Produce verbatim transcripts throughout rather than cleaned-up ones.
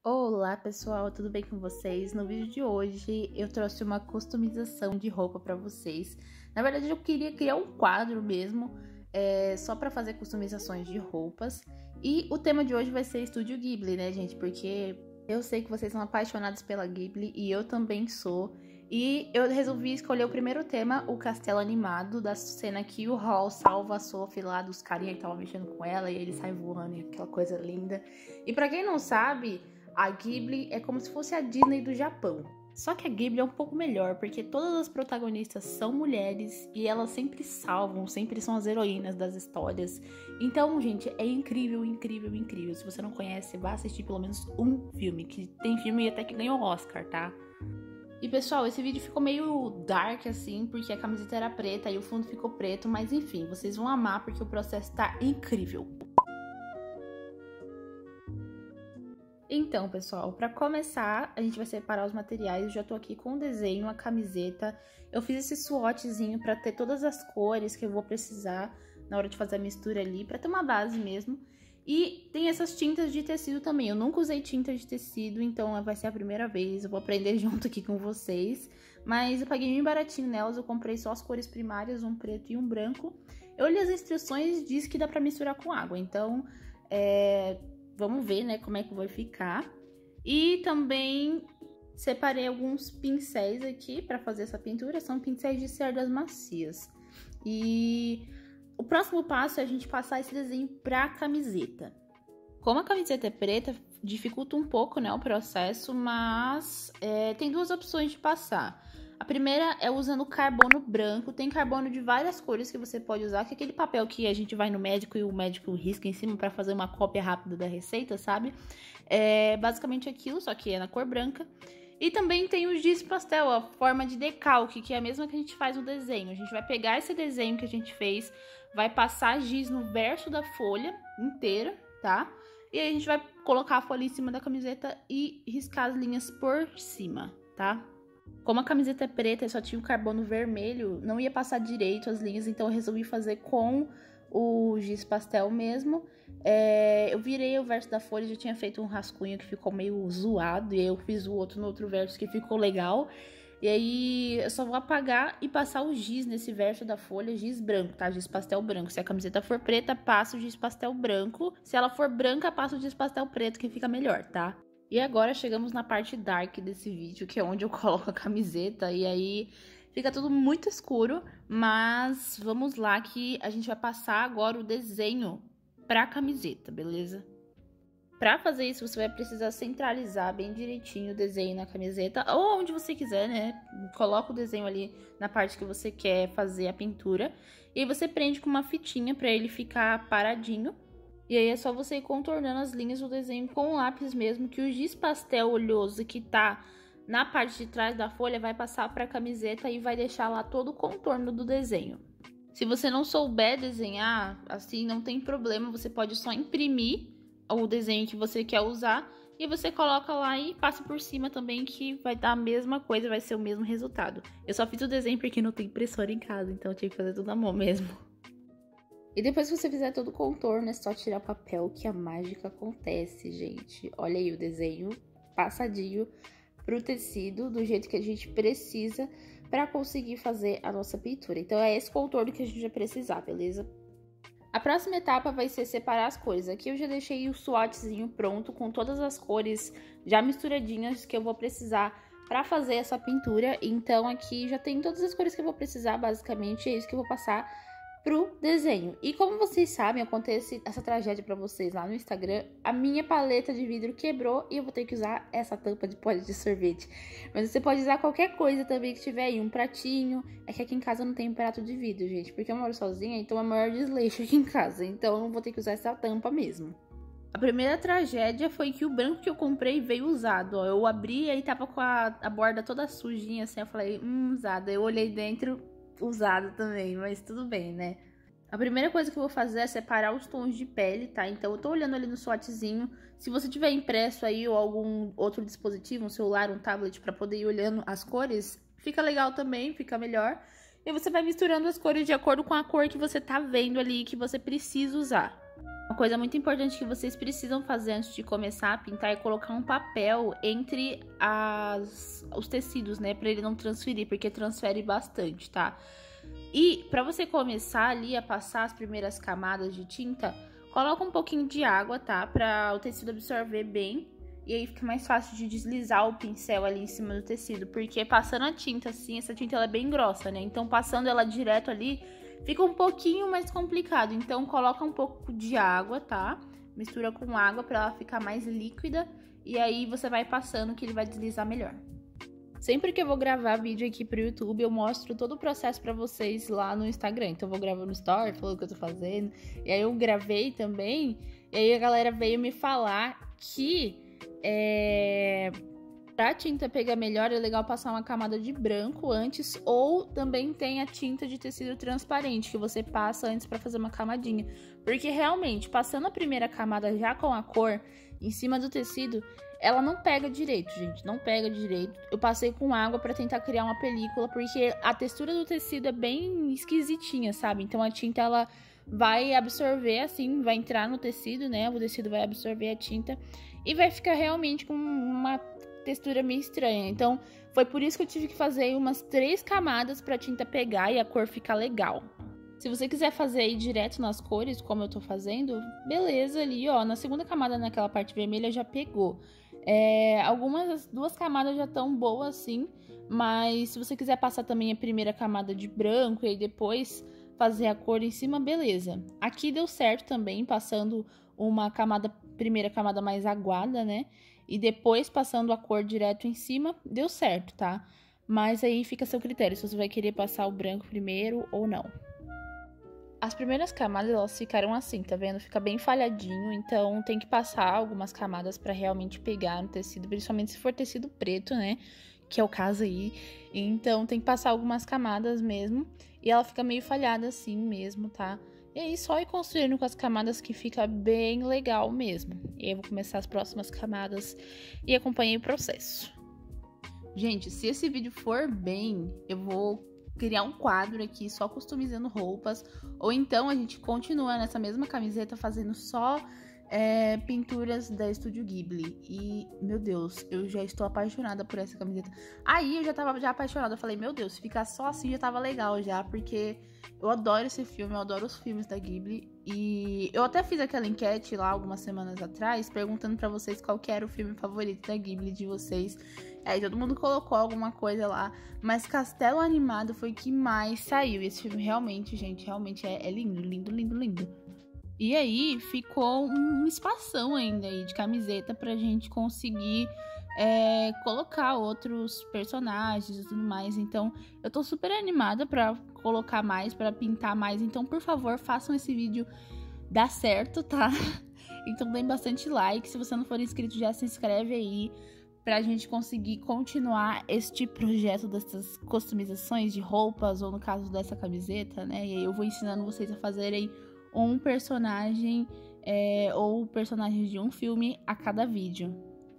Olá pessoal, tudo bem com vocês? No vídeo de hoje eu trouxe uma customização de roupa para vocês. Na verdade eu queria criar um quadro mesmo, é, só para fazer customizações de roupas. E o tema de hoje vai ser Estúdio Ghibli, né gente? Porque eu sei que vocês são apaixonados pela Ghibli e eu também sou. E eu resolvi escolher o primeiro tema, o castelo animado, da cena que o Hall salva a Sophie lá dos carinha que estavam mexendo com ela e ele sai voando e aquela coisa linda. E pra quem não sabe, a Ghibli é como se fosse a Disney do Japão. Só que a Ghibli é um pouco melhor, porque todas as protagonistas são mulheres e elas sempre salvam, sempre são as heroínas das histórias. Então, gente, é incrível, incrível, incrível. Se você não conhece, vá assistir pelo menos um filme, que tem filme até que ganhou Oscar, tá? E pessoal, esse vídeo ficou meio dark assim, porque a camiseta era preta e o fundo ficou preto, mas enfim, vocês vão amar porque o processo tá incrível. Então, pessoal, para começar, a gente vai separar os materiais. Eu já tô aqui com o desenho, a camiseta. Eu fiz esse swatchzinho para ter todas as cores que eu vou precisar na hora de fazer a mistura ali, para ter uma base mesmo. E tem essas tintas de tecido também. Eu nunca usei tinta de tecido, então vai ser a primeira vez. Eu vou aprender junto aqui com vocês. Mas eu paguei bem baratinho nelas. Eu comprei só as cores primárias, um preto e um branco. Eu olhei as instruções e diz que dá pra misturar com água. Então, é... vamos ver, né, como é que vai ficar. E também separei alguns pincéis aqui pra fazer essa pintura. São pincéis de cerdas macias. E o próximo passo é a gente passar esse desenho pra camiseta. Como a camiseta é preta, dificulta um pouco, né, o processo, mas é, tem duas opções de passar. A primeira é usando carbono branco. Tem carbono de várias cores que você pode usar, que é aquele papel que a gente vai no médico e o médico risca em cima para fazer uma cópia rápida da receita, sabe? É basicamente aquilo, só que é na cor branca. E também tem o giz pastel, a forma de decalque, que é a mesma que a gente faz no desenho. A gente vai pegar esse desenho que a gente fez, vai passar giz no verso da folha inteira, tá? E aí a gente vai colocar a folha em cima da camiseta e riscar as linhas por cima, tá? Como a camiseta é preta e só tinha o carbono vermelho, não ia passar direito as linhas, então eu resolvi fazer com o giz pastel mesmo. É, eu virei o verso da folha, já tinha feito um rascunho que ficou meio zoado, e aí eu fiz o outro no outro verso que ficou legal. E aí eu só vou apagar e passar o giz nesse verso da folha, giz branco, tá? Giz pastel branco. Se a camiseta for preta, passa o giz pastel branco. Se ela for branca, passa o giz pastel preto, que fica melhor, tá? E agora chegamos na parte dark desse vídeo, que é onde eu coloco a camiseta, e aí fica tudo muito escuro, mas vamos lá que a gente vai passar agora o desenho pra camiseta, beleza? Pra fazer isso, você vai precisar centralizar bem direitinho o desenho na camiseta, ou onde você quiser, né? Coloca o desenho ali na parte que você quer fazer a pintura, e aí você prende com uma fitinha pra ele ficar paradinho. E aí é só você ir contornando as linhas do desenho com o lápis mesmo, que o giz pastel oleoso que tá na parte de trás da folha vai passar para a camiseta e vai deixar lá todo o contorno do desenho. Se você não souber desenhar, assim, não tem problema, você pode só imprimir o desenho que você quer usar e você coloca lá e passa por cima também, que vai dar a mesma coisa, vai ser o mesmo resultado. Eu só fiz o desenho porque não tem impressora em casa, então eu tive que fazer tudo à mão mesmo. E depois que você fizer todo o contorno, é só tirar o papel que a mágica acontece, gente. Olha aí o desenho passadinho pro tecido, do jeito que a gente precisa para conseguir fazer a nossa pintura. Então é esse contorno que a gente vai precisar, beleza? A próxima etapa vai ser separar as cores. Aqui eu já deixei o swatchzinho pronto com todas as cores já misturadinhas que eu vou precisar para fazer essa pintura. Então aqui já tem todas as cores que eu vou precisar, basicamente, é isso que eu vou passar pro desenho. E como vocês sabem, acontece essa tragédia pra vocês lá no Instagram, a minha paleta de vidro quebrou e eu vou ter que usar essa tampa de pote de sorvete. Mas você pode usar qualquer coisa também que tiver aí, um pratinho. É que aqui em casa não tem um prato de vidro, gente, porque eu moro sozinha, então é o maior desleixo aqui em casa, então eu vou ter que usar essa tampa mesmo. A primeira tragédia foi que o branco que eu comprei veio usado, ó. Eu abri e aí tava com a, a borda toda sujinha, assim, eu falei, hum, usada. Eu olhei dentro, usado também, mas tudo bem, né? A primeira coisa que eu vou fazer é separar os tons de pele, tá? Então eu tô olhando ali no swatchzinho. Se você tiver impresso aí ou algum outro dispositivo, um celular, um tablet, pra poder ir olhando as cores, fica legal também, fica melhor. E você vai misturando as cores de acordo com a cor que você tá vendo ali, que você precisa usar. Uma coisa muito importante que vocês precisam fazer antes de começar a pintar é colocar um papel entre as, os tecidos, né? Pra ele não transferir, porque transfere bastante, tá? E pra você começar ali a passar as primeiras camadas de tinta, coloca um pouquinho de água, tá? Pra o tecido absorver bem. E aí fica mais fácil de deslizar o pincel ali em cima do tecido. Porque passando a tinta assim, essa tinta ela é bem grossa, né? Então passando ela direto ali, fica um pouquinho mais complicado. Então coloca um pouco de água, tá? Mistura com água pra ela ficar mais líquida. E aí você vai passando que ele vai deslizar melhor. Sempre que eu vou gravar vídeo aqui pro YouTube, eu mostro todo o processo pra vocês lá no Instagram. Então eu vou gravando no Story, falando o que eu tô fazendo. E aí eu gravei também. E aí a galera veio me falar que é... pra tinta pegar melhor é legal passar uma camada de branco antes. Ou também tem a tinta de tecido transparente, que você passa antes pra fazer uma camadinha. Porque realmente, passando a primeira camada já com a cor em cima do tecido, ela não pega direito, gente, não pega direito. Eu passei com água pra tentar criar uma película, porque a textura do tecido é bem esquisitinha, sabe? Então a tinta, ela vai absorver, assim, vai entrar no tecido, né? O tecido vai absorver a tinta e vai ficar realmente com uma textura meio estranha. Então foi por isso que eu tive que fazer umas três camadas pra tinta pegar e a cor ficar legal. Se você quiser fazer aí direto nas cores, como eu tô fazendo, beleza, ali, ó, na segunda camada, naquela parte vermelha, já pegou. É, algumas, duas camadas já estão boas, assim, mas se você quiser passar também a primeira camada de branco e aí depois fazer a cor em cima, beleza. Aqui deu certo também, passando uma camada, primeira camada mais aguada, né, e depois passando a cor direto em cima, deu certo, tá? Mas aí fica a seu critério, se você vai querer passar o branco primeiro ou não. As primeiras camadas, elas ficaram assim, tá vendo? Fica bem falhadinho, então tem que passar algumas camadas pra realmente pegar no tecido, principalmente se for tecido preto, né? Que é o caso aí. Então tem que passar algumas camadas mesmo, e ela fica meio falhada assim mesmo, tá? E aí só ir construindo com as camadas que fica bem legal mesmo. E aí eu vou começar as próximas camadas e acompanhei o processo. Gente, se esse vídeo for bem, eu vou criar um quadro aqui só customizando roupas, ou então a gente continua nessa mesma camiseta fazendo só é, pinturas da Estúdio Ghibli. E, meu Deus, eu já estou apaixonada por essa camiseta. Aí eu já tava já apaixonada, eu falei, meu Deus, se ficar só assim já tava legal já, porque eu adoro esse filme, eu adoro os filmes da Ghibli. E eu até fiz aquela enquete lá algumas semanas atrás, perguntando pra vocês qual que era o filme favorito da Ghibli de vocês. Aí todo mundo colocou alguma coisa lá, mas Castelo Animado foi o que mais saiu. E esse filme realmente, gente, realmente é, é lindo, lindo, lindo, lindo. E aí ficou um espação ainda aí de camiseta pra gente conseguir é, colocar outros personagens e tudo mais. Então eu tô super animada pra colocar mais, pra pintar mais. Então por favor, façam esse vídeo dar certo, tá? Então deem bastante like. Se você não for inscrito, já se inscreve aí, pra gente conseguir continuar este projeto dessas customizações de roupas, ou no caso dessa camiseta, né? E aí eu vou ensinando vocês a fazerem um personagem é, ou personagens de um filme a cada vídeo.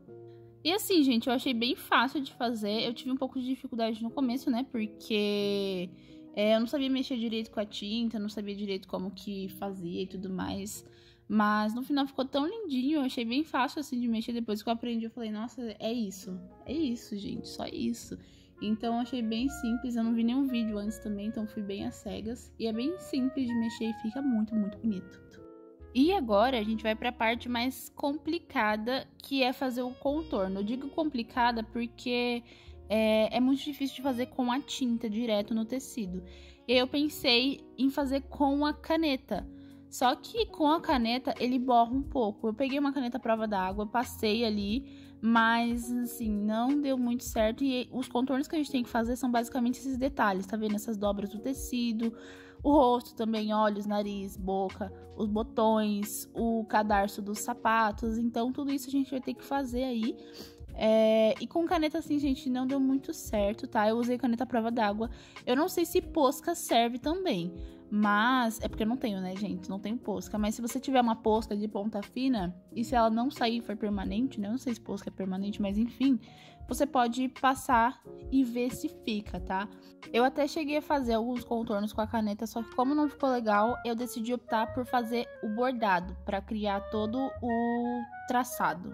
E assim, gente, eu achei bem fácil de fazer. Eu tive um pouco de dificuldade no começo, né? Porque é, eu não sabia mexer direito com a tinta, não sabia direito como que fazia e tudo mais. Mas no final ficou tão lindinho, eu achei bem fácil assim de mexer. Depois que eu aprendi, eu falei, nossa, é isso. É isso, gente, só isso. Então eu achei bem simples, eu não vi nenhum vídeo antes também, então fui bem às cegas. E é bem simples de mexer e fica muito, muito bonito. E agora a gente vai para a parte mais complicada, que é fazer o contorno. Eu digo complicada porque é, é muito difícil de fazer com a tinta direto no tecido. E aí eu pensei em fazer com a caneta. Só que com a caneta ele borra um pouco. Eu peguei uma caneta prova d'água, passei ali, mas assim, não deu muito certo. E os contornos que a gente tem que fazer são basicamente esses detalhes, tá vendo? Essas dobras do tecido, o rosto também, olhos, nariz, boca, os botões, o cadarço dos sapatos. Então tudo isso a gente vai ter que fazer aí. É, e com caneta assim, gente, não deu muito certo, tá? Eu usei caneta prova d'água. Eu não sei se posca serve também, Mas, é porque eu não tenho, né, gente? Não tenho posca. Mas se você tiver uma posca de ponta fina, e se ela não sair e for permanente, né? Eu não sei se posca é permanente, mas enfim, você pode passar e ver se fica, tá? Eu até cheguei a fazer alguns contornos com a caneta, só que como não ficou legal, eu decidi optar por fazer o bordado, pra criar todo o traçado.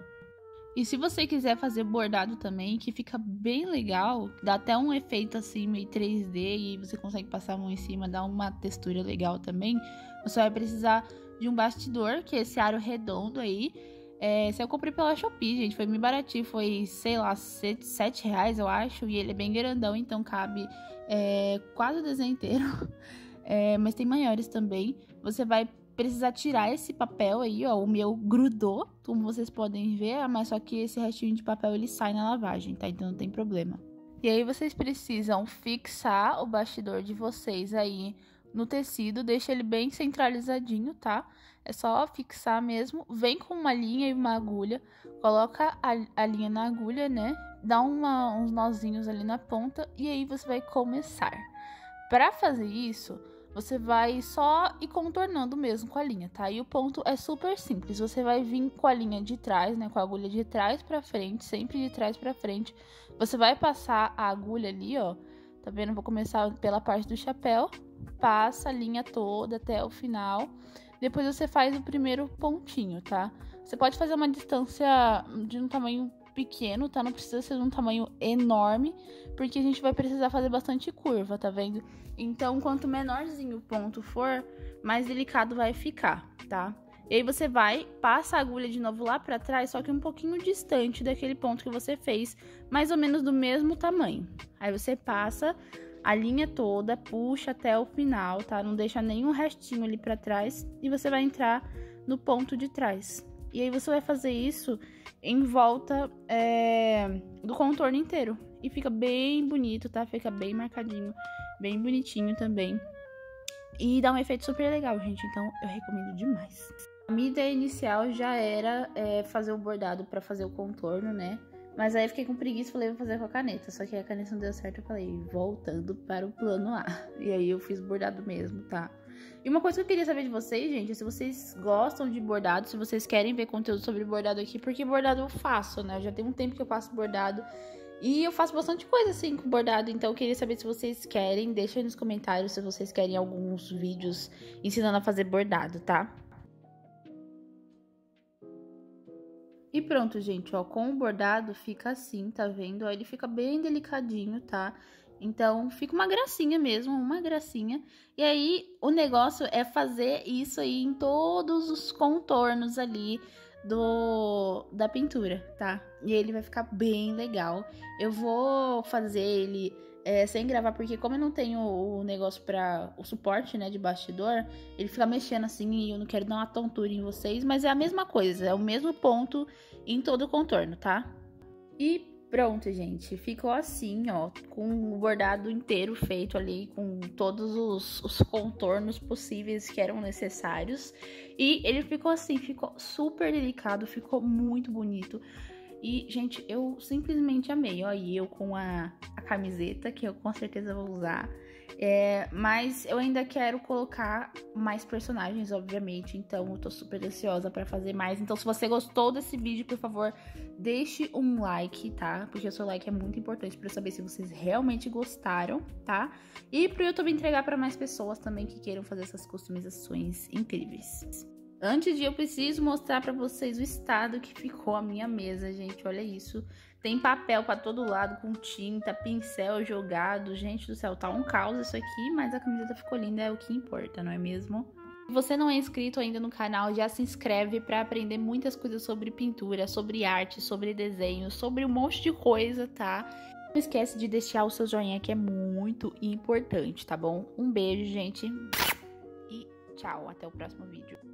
E se você quiser fazer bordado também, que fica bem legal, dá até um efeito assim meio três D e você consegue passar a mão em cima, dá uma textura legal também, você vai precisar de um bastidor, que é esse aro redondo aí. É, esse eu comprei pela Shopee, gente, foi bem baratinho, foi, sei lá, sete reais eu acho, e ele é bem grandão, então cabe é, quase o desenho inteiro, é, mas tem maiores também. Você vai precisar tirar esse papel aí, ó, o meu grudou, como vocês podem ver, mas só que esse restinho de papel ele sai na lavagem, tá? Então não tem problema. E aí vocês precisam fixar o bastidor de vocês aí no tecido, deixa ele bem centralizadinho, tá? É só fixar mesmo, vem com uma linha e uma agulha, coloca a, a linha na agulha, né? Dá uma, uns nozinhos ali na ponta e aí você vai começar. Pra fazer isso, você vai só ir contornando mesmo com a linha, tá? E o ponto é super simples. Você vai vir com a linha de trás, né? Com a agulha de trás pra frente, sempre de trás pra frente. Você vai passar a agulha ali, ó. Tá vendo? Vou começar pela parte do chapéu. Passa a linha toda até o final. Depois você faz o primeiro pontinho, tá? Você pode fazer uma distância de um tamanho pequeno, tá? Não precisa ser de um tamanho enorme, porque a gente vai precisar fazer bastante curva, tá vendo? Então, quanto menorzinho o ponto for, mais delicado vai ficar, tá? E aí você vai, passa a agulha de novo lá pra trás, só que um pouquinho distante daquele ponto que você fez, mais ou menos do mesmo tamanho. Aí você passa a linha toda, puxa até o final, tá? Não deixa nenhum restinho ali pra trás e você vai entrar no ponto de trás. E aí você vai fazer isso em volta é, do contorno inteiro. E fica bem bonito, tá? Fica bem marcadinho, bem bonitinho também. E dá um efeito super legal, gente. Então, eu recomendo demais. A minha ideia inicial já era é, fazer o bordado pra fazer o contorno, né? Mas aí eu fiquei com preguiça e falei, vou fazer com a caneta. Só que a caneta não deu certo, eu falei, voltando para o plano A. E aí eu fiz bordado mesmo, tá? E uma coisa que eu queria saber de vocês, gente, é se vocês gostam de bordado, se vocês querem ver conteúdo sobre bordado aqui, porque bordado eu faço, né? Já tem um tempo que eu faço bordado e eu faço bastante coisa assim com bordado, então eu queria saber se vocês querem, deixa aí nos comentários se vocês querem alguns vídeos ensinando a fazer bordado, tá? E pronto, gente, ó, com o bordado fica assim, tá vendo? Ó, ele fica bem delicadinho, tá? Então, fica uma gracinha mesmo, uma gracinha. E aí, o negócio é fazer isso aí em todos os contornos ali do da pintura, tá? E ele vai ficar bem legal. Eu vou fazer ele é, sem gravar, porque como eu não tenho o negócio para o suporte, né, de bastidor, ele fica mexendo assim e eu não quero dar uma tontura em vocês, mas é a mesma coisa, é o mesmo ponto em todo o contorno, tá? E pronto, gente, ficou assim, ó, com o bordado inteiro feito ali, com todos os, os contornos possíveis que eram necessários. E ele ficou assim, ficou super delicado, ficou muito bonito. E, gente, eu simplesmente amei, ó, e eu com a, a camiseta, que eu com certeza vou usar. É, mas eu ainda quero colocar mais personagens, obviamente, então eu tô super ansiosa pra fazer mais. Então, se você gostou desse vídeo, por favor, deixe um like, tá? Porque o seu like é muito importante pra eu saber se vocês realmente gostaram, tá? E pro YouTube entregar pra mais pessoas também que queiram fazer essas customizações incríveis. Antes de eu preciso mostrar pra vocês o estado que ficou a minha mesa, gente, olha isso. Tem papel pra todo lado, com tinta, pincel jogado, gente do céu, tá um caos isso aqui, mas a camiseta ficou linda, é o que importa, não é mesmo? Se você não é inscrito ainda no canal, já se inscreve pra aprender muitas coisas sobre pintura, sobre arte, sobre desenho, sobre um monte de coisa, tá? Não esquece de deixar o seu joinha que é muito importante, tá bom? Um beijo, gente, e tchau, até o próximo vídeo.